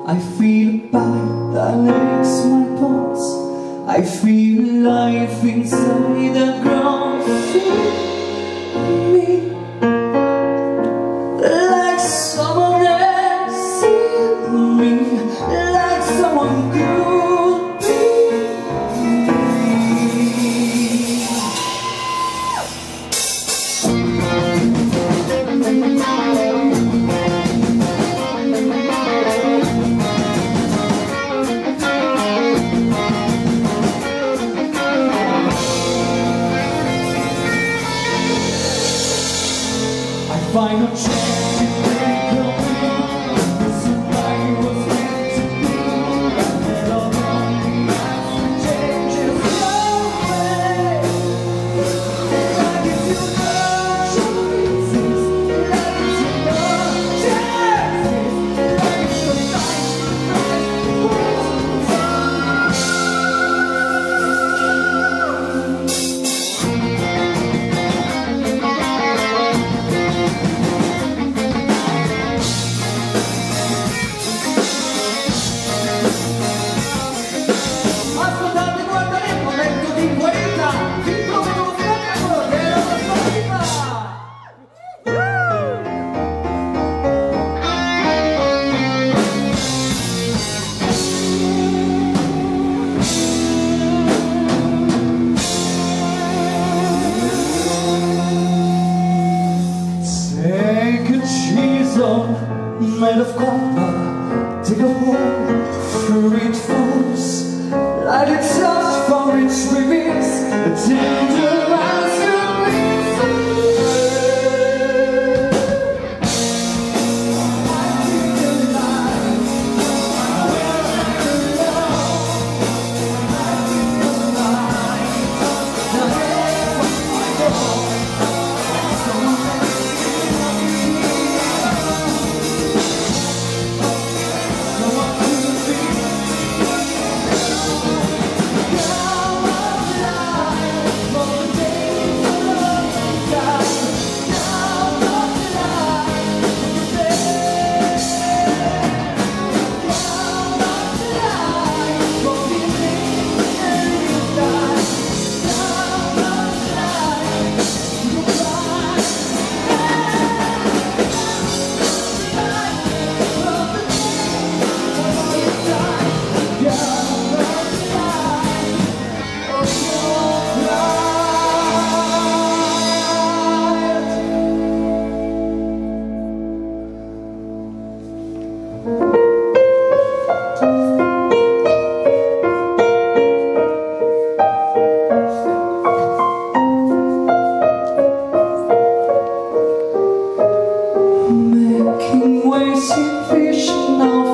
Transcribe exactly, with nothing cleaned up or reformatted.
I feel a bite that aches my bones. I feel life inside the ground. Feel me like someone else seen me, like someone could be find a change to break your will. Somebody was meant to be. And all the has to change in some way. Like if you know choices, like if you know chances, like if you're trying to made of copper, dig a hole through it falls, light it up for its reveals, a tender as ways in vision of